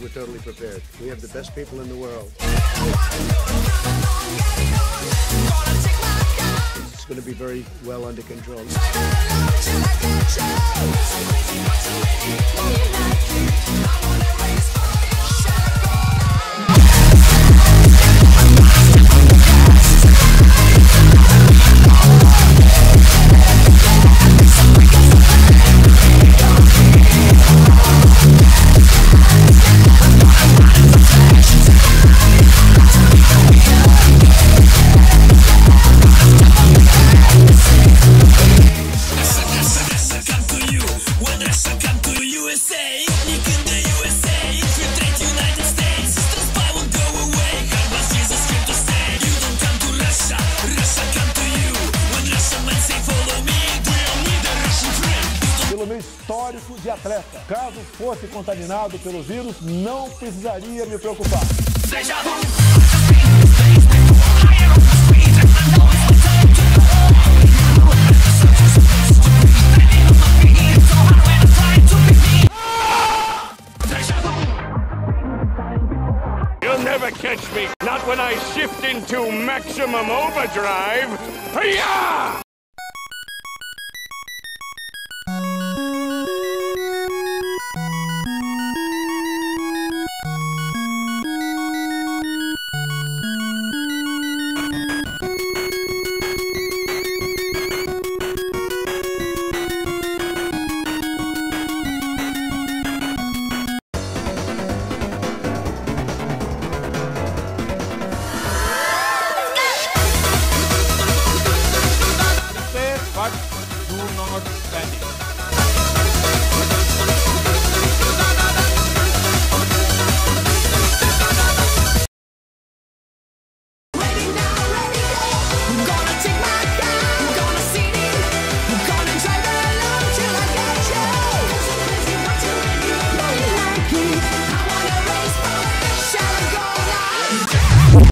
we're totally prepared. We have the best people in the world. It's going to be very well under control. Pelo meu histórico de atleta, caso fosse contaminado pelo vírus, não precisaria me preocupar. You'll never catch me, not when I shift into maximum overdrive. Hi-ya!